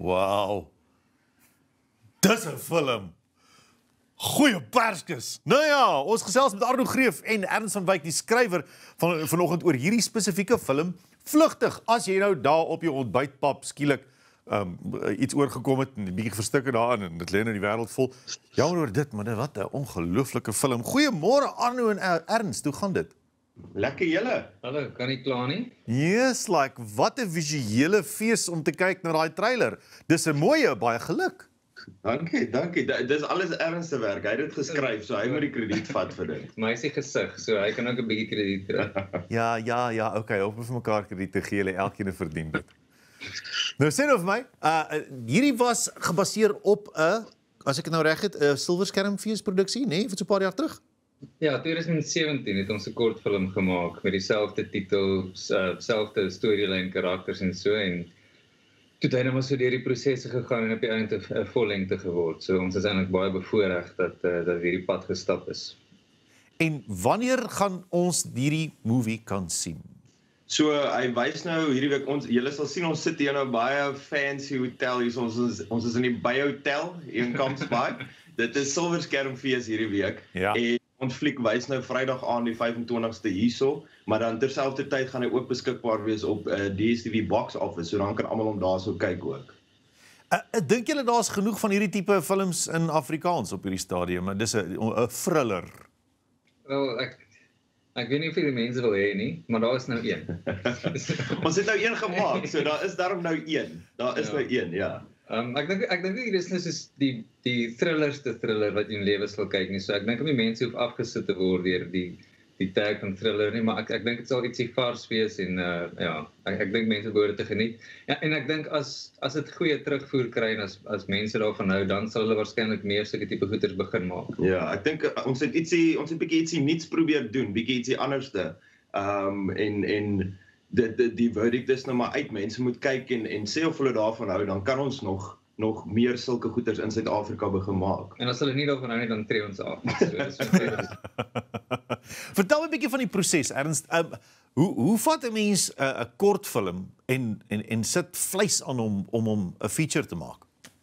Wow. Dis 'n film. Goeie perskes. Nou ja, ons gesels met Arno Greeff en Ernst Van Wyk, die skrywer vanoggend oor hierdie spesifieke film, Vlugtig. As jy nou daar op jou ontbytpap skielik iets oorgekom het, 'n bietjie verstikke daarin en dit lê nou die wêreld vol. Jammer oor dit, maar wat 'n ongelooflike film. Goeiemôre Arno en Ernst, hoe gaan dit? Lekker julle. Hallo, kan nie kla nie. Yes, wat 'n visuele fees om te kyk na daai trailer. Dis 'n mooie, baie geluk. Dankie. Dis alles Ernst se werk. Hy het dit geskryf, so hy moet die krediet vat vir dit. Maar hy is die gesig, so hy kan ook 'n bietjie krediet kry. Ja, okay, op vir mekaar krediet te gee, julle elkeen verdien dit. Nou sê nou vir my, hierdie was gebaseer op 'n, as ek dit nou reg het, 'n silverskermfees produksie, nee, van so 'n paar jaar terug. Ja, 2017 het ons 'n kortfilm gemaak met dieselfde titel, selfde storielyn, karakters en so, en toe het hy nou maar so deur die prosesse gegaan en op die einde 'n vollengte geword. So ons is eintlik baie bevoorreg dat hierdie pad gestap is. En wanneer gaan ons hierdie movie kan sien? So hy wys nou hierdie week julle sal sien ons sit hier nou baie fancy hotel hier. Ons is in die Bay Hotel hier in Kampsbaai. Dit is silverskermfees hierdie week. Ja. En ons fliek wys nou Vrydag aan die 25ste hierso, maar dan terselfdertyd gaan hy ook beskikbaar wees op DStv Box Office, so dan kan almal hom daarso kyk ook. Dink julle daar's genoeg van hierdie tipe films in Afrikaans op hierdie stadium? Maar dis 'n thriller. Wel, ek weet nie of die mense wil hê nie, maar daar is nou een. Ons het nou een gemaak, so daar is daarom nou een. Daar is nou een, ja. Ek dink dit is nou soos die thrillerste thriller wat jy in lewens wil kyk nie. So ek dink nie mense hoef afgesit te word deur die tag van thriller nie, maar ek dink dit sal ietsie vars wees en ja, ek dink mense behoort te geniet. Ja, en ek dink as dit goeie terugvoer kry en as mense daarvan hou, dan sal hulle waarskynlik meer sulke tipe goeders begin maak. Ja, ek dink ons het bietjie ietsie nuuts probeer doen, bietjie ietsie anderste. En die verdict is nou maar uit, mense moet kyk en sê of hulle daarvan hou, dan kan ons nog meer sulke goeders in Suid-Afrika begin maak. En as hulle nie daarvan hou nie, dan tree ons af. Vertel 'n bietjie van die proses, Ernst. Hoe vat 'n mens 'n kortfilm en sit vleis aan hom om hom 'n feature te maak?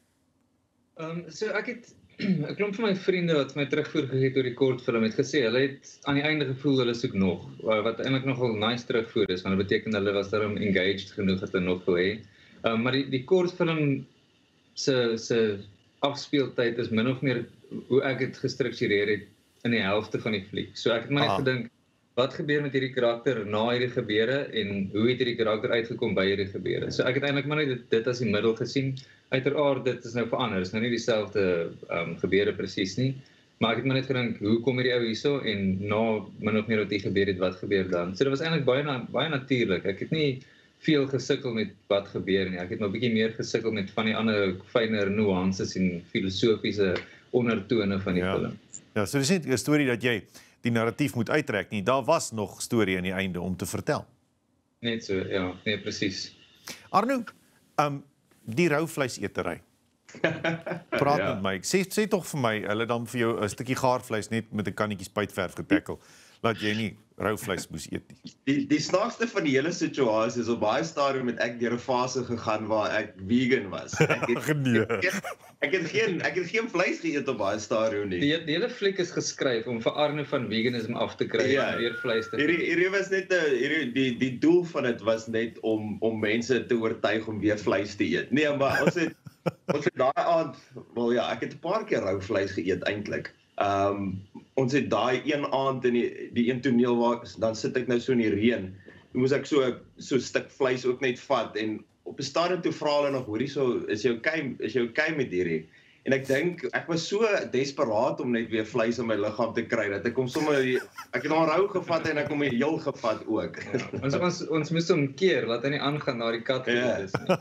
So ek het 'n klomp van my vriende wat my terugvoer gegee het oor die kortfilm het gesê, hulle het aan die einde gevoel hulle soek nog, wat eintlik nogal nice terugvoer is, want dit beteken hulle was daarom engaged genoeg dat hulle nog wil hê. Maar die kortfilm se afspeeltyd is min of meer hoe ek dit gestruktureer het in die helfte van die fliek. So ek het maar net gedink, wat gebeur met hierdie karakter na hierdie gebeure en hoe het hierdie karakter uitgekom by hierdie gebeure. So ek het eintlik maar net dit as die middel gesien. Uiteraard, dit is nou verander, dit is nou nie dieselfde gebeure presies nie, maar ek het maar net gedink, hoe kom hierdie ou hierso en na min of meer wat hier gebeur het, wat gebeur dan? So dit was eintlik baie natuurlik. Ek het nie veel gesukkel met wat gebeur nie. Ek het maar 'n bietjie meer gesukkel met van die ander fynere nuances en filosofiese ondertone van die film. Ja, so dis nie 'n storie dat jy die narratief moet uittrek nie. Daar was nog storie aan die einde om te vertel. Net so, ja, nee, presies. Arno, die rouvleisetery. Praat met my. Sê tog vir my, hulle dan vir jou 'n stukkie gaarvleis net met 'n kannetjie spuitverf getekkel, laat jy nie rouvleis moes eet nie. Die snaakste van die hele situasie is op baie stadium het ek deur 'n fase gegaan waar ek vegan was. Ek het geen vleis geëet op baie stadium nie. Die hele fliek is geskryf om vir Arno van veganisme af te kry en weer vleis te eet. Hierdie was net die doel van dit was net om mense te oortuig om weer vleis te eet. Nee, maar ons het daai aand, wel ja, ek het 'n paar keer rou vleis geëet eintlik. Ons het daai een aand in die een toneel waar dan sit ek nou so in die reën. Dan moes ek so 'n stuk vleis ook net vat en op 'n stadium toe vra hulle nog, hoorie, so is jy okay met hierdie? En ek dink ek was so desperaat om net weer vleis in my liggaam te kry dat ek het hom rou gevat en ek hom heel gevat ook. Ja, ons moes hom keer, laat hy nie aangaan na die kat gedoen is nie.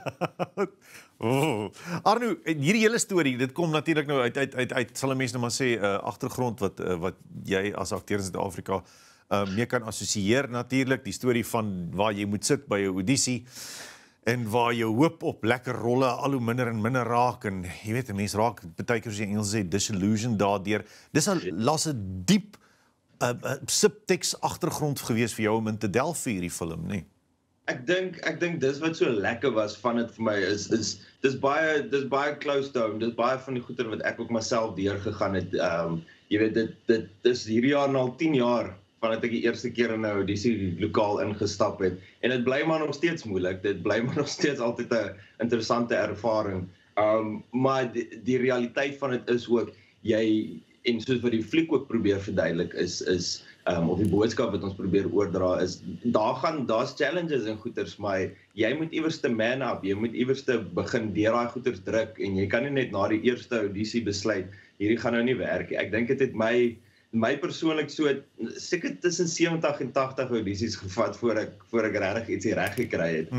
Arno, hierdie hele storie, dit kom natuurlik nou uit sal 'n mens nou maar sê, agtergrond wat jy as akteur in Suid-Afrika mee kan assosieer natuurlik, die storie van waar jy moet sit by 'n audisie en waar jou hoop op lekker rolle al hoe minder en minder raak en jy weet, 'n mens raak baie keer soos die Engels sê disillusioned daardeur. Dis 'n diep subtekst agtergrond gewees vir jou om in te delf vir hierdie film, nee? Ek dink dis wat so lekker was van dit vir my is dis baie close to home. Dis baie van die goeie wat ek ook myself deurgegaan het. Jy weet dit is hierdie jaar nou al 10 jaar vandat ek die eerste keer in 'n audisie lokaal ingestap het. En dit bly maar nog steeds moeilik. Dit bly maar nog steeds altyd 'n interessante ervaring. Maar die realiteit van dit is ook en soos wat die fliek ook probeer verduidelik is of die boodskap wat ons probeer oordra is, daar's challenges en goeters, maar jy moet iewers te man up, jy moet iewers te begin deur daai goeters druk, en jy kan nie net na die eerste audisie besluit, hierdie gaan nou nie werk nie. Ek dink dit het my persoonlik so, seker tussen 70 en 80 audisies gevat voor ek regtig ietsie reg gekry het.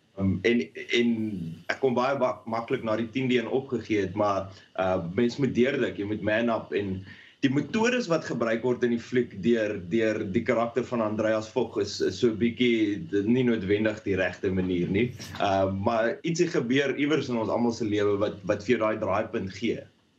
En ek kon baie maklik na die 10de een opgegee het, maar mens moet deurdik, jy moet man up, en die metodes wat gebruik word in die fliek deur die karakter van Andreas Vog is so 'n bietjie nie noodwendig die regte manier nie. Maar ietsie gebeur iewers in ons almal se lewe wat vir jou daai draaipunt gee.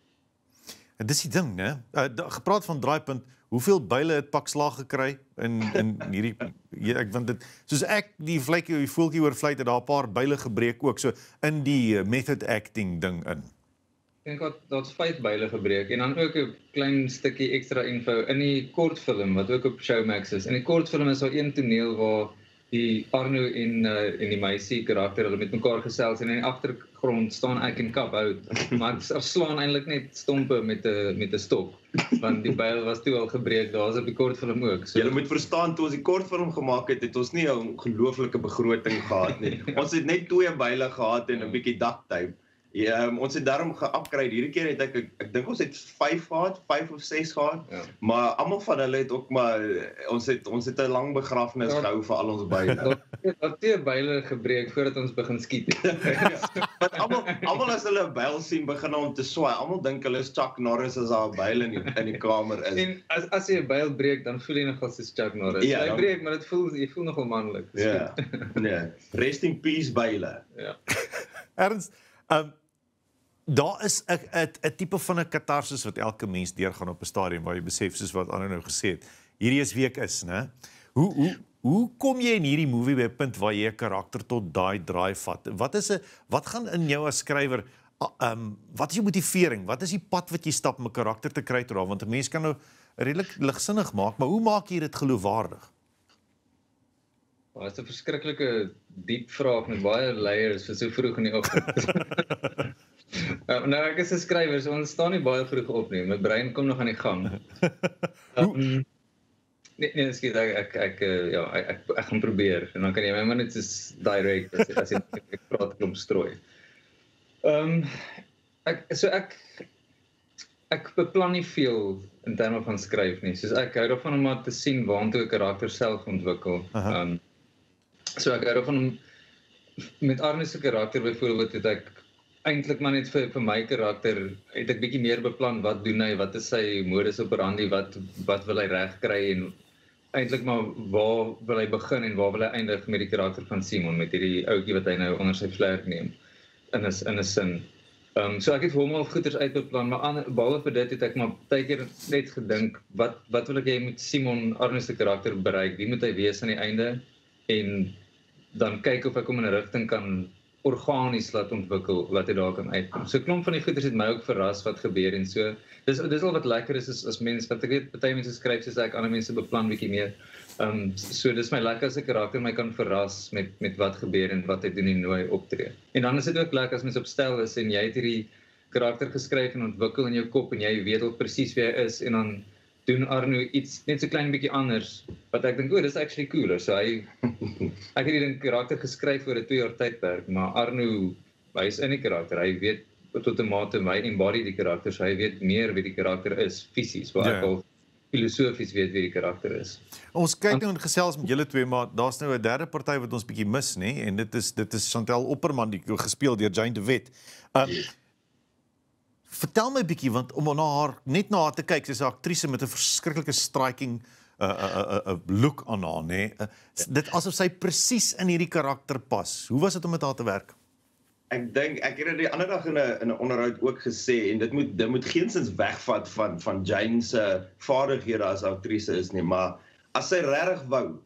En dis die ding, né? Gepraat van draaipunt, hoeveel byle het pak slag gekry in hierdie ek want dit soos ek die voeltjie oor vlei het daar 'n paar byle gebreek ook so in die method acting ding in. Ek dink daar's 5 byle gebreek en dan ook 'n klein stukkie ekstra info in die kortfilm wat ook op Showmax is. In die kortfilm is daar een toneel waar die Arno en die meisie karakter hulle met mekaar gesels en in die agtergrond staan ek en Kap out, maar ek slaan eintlik net stompe met 'n stok, want die byl was toe al gebreek, daar's op die kortfilm ook. So. Julle moet verstaan, toe ons die kortfilm gemaak het ons nie 'n ongelooflike begroting gehad nie. Ons het net 2 byle gehad en 'n bietjie duct-tape. Ja, ons het daarom ge-upgrade. Hierdie keer het ek dink ons het 5 gehad, 5 of 6 gehad. Ja. Maar almal van hulle het ook maar ons het 'n lang begrafnis gehou vir al ons byle. Daar 2 byle gebreek voordat ons begin skiet het. Want almal as hulle 'n byl sien begin om te swaai. Almal dink hulle is Chuck Norris as daar 'n byl in die kamer is. En as jy 'n byl breek, dan voel jy nogal soos Chuck Norris. Ja, hy breek, maar jy voel nogal manlik. Ja. Nee. Rest in peace byle. Ja. Ernst, daar is 'n tipe van 'n katarsis wat elke mens deurgaan op 'n stadium waar jy besef soos wat Arno nou gesê het. Hierdie is wie ek is, né? Hoe kom jy in hierdie movie by 'n punt waar jy 'n karakter tot daai draai vat? Wat gaan in jou as skrywer wat is jou motivering? Wat is die pad wat jy stap om 'n karakter te kry tot daar? Want 'n mens kan nou redelik ligsinnig maak, maar hoe maak jy dit geloofwaardig? Dit is 'n verskriklike diep vraag met baie layers vir so vroeg in die oggend. Nou ek is 'n skrywer, so ons staan nie baie vroeg op nie. My brein kom nog aan die gang. Nee, skiet, ek gaan probeer en dan kan jy my maar net soos direct as jy ek praat klomp strooi. Ek beplan nie veel in terme van skryf nie. Soos ek hou daarvan om maar te sien waantoe 'n karakter self ontwikkel. So ek hou daarvan om met Arno se karakter byvoorbeeld het ek eintlik maar net vir my karakter het ek bietjie meer beplan wat doen hy, wat is sy modus operandi, wat wil hy reg kry en eintlik maar waar wil hy begin en waar wil hy eindig met die karakter van Simon, met hierdie ouetjie wat hy nou onder sy vlerk neem in 'n sin. So ek het hom al goeders uitbeplan, maar behalwe vir dit het ek maar baie keer net gedink wat wil ek hê moet Simon Arno se karakter bereik, wie moet hy wees aan die einde en dan kyk of ek hom in 'n rigting kan organies laat ontwikkel, laat hy daar kan uitkom. So 'n klomp van die goeders het my ook verras wat gebeur en so. Dis al wat lekker is as mens, wat ek weet, party mense skryf soos ek, ander mense beplan bietjie meer. So dis my lekker as 'n karakter my kan verras met wat gebeur en wat hy doen en hoe hy optree. En dan is dit ook lekker as mens op stel is en jy het hierdie karakter geskryf en ontwikkel in jou kop en jy weet al presies wie hy is en dan doen Arno iets net so klein bietjie anders, wat ek dink, dis actually cooler. So ek het hierdie karakter geskryf oor 'n 2 jaar tydperk, maar Arno, hy is in die karakter, hy weet tot 'n mate, hy embody die karakter, so hy weet meer wie die karakter is, fisies, waar ek al filosofies weet wie die karakter is. Ons kyk nou en gesels met julle twee, maar daar's nou 'n derde party wat ons bietjie mis, nê? En dit is Chantal Opperman, die gespeel deur Jane de Wet. Vertel my 'n bietjie, want om net na haar te kyk, sy's 'n aktrise met 'n verskriklike striking look aan haar, nê? Dit asof sy presies in hierdie karakter pas. Hoe was dit om met haar te werk? Ek dink ek het dit die ander dag in 'n onderhoud ook gesê en dit moet geensins wegvat van Jane se vaardighede as aktrise is nie, maar as sy regtig wou,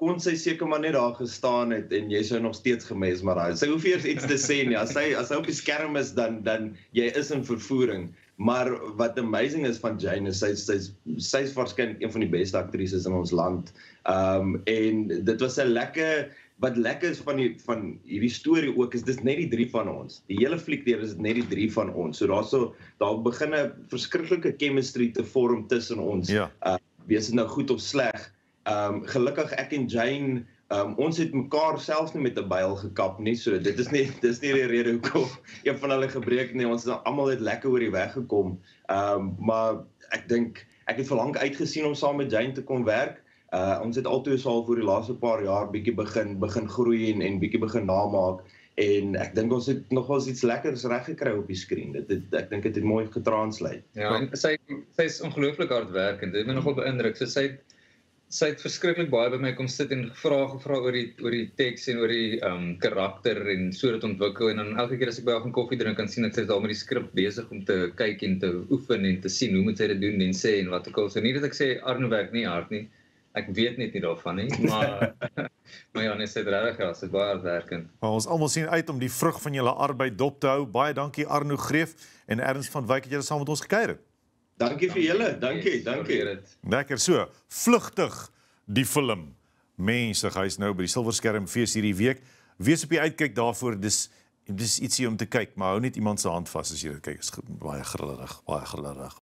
kon sy seker maar net daar gestaan het en jy sou nog steeds gemesmeriseer. Sy hoef eers iets te sê nie. As sy op die skerm is, dan jy is in vervoering. Maar wat amazing is van Jane is sy's waarskynlik een van die beste aktrises in ons land. En dit was 'n wat lekker is van hierdie storie ook, is dis net die 3 van ons. Die hele fliek deur is dit net die 3 van ons. So daar begin 'n verskriklike chemistry te vorm tussen ons. Ja. Wees dit nou goed of sleg. Gelukkig ek en Jane, ons het mekaar selfs nie met 'n byl gekap nie, so dis nie die rede hoekom een van hulle gebreek nie. Ons het almal het lekker oor die weg gekom. Maar ek dink ek het verlang uitgesien om saam met Jane te kon werk. Ons het altyd al vir die laaste paar jaar bietjie begin groei en bietjie begin namaak. En ek dink ons het nog wel iets lekkers reg gekry op die skerm. Ek dink dit het mooi getranslate. Ja, en sy is ongelooflik hardwerkend. Dit het my nogal beïndruk. So sy het verskriklik baie by my kom sit en gevra oor die teks en oor die karakter en so dit ontwikkel. En dan elke keer as ek by haar gaan koffie drink, kan sien ek sy is daar met die skrip besig om te kyk en te oefen en te sien hoe moet sy dit doen en sê en wat ook al. So nie dat ek sê Arno werk nie hard nie. Ek weet net nie daarvan nie, maar ja, nee, sy het regtig ja, sy het baie hardwerkend. Maar ons almal sien uit om die vrug van julle arbeid dop te hou. Baie dankie Arno Greeff en Ernst Van Wyk dat julle saam met ons gekuier het. Dankie vir julle, dankie. Lekker so. Vlugtig die film. Mense, hy's nou by die silverskerm fees hierdie week. Wees op die uitkyk daarvoor. Dis ietsie om te kyk, maar hou net iemand se hand vas as jy dit kyk. Is baie grillerig.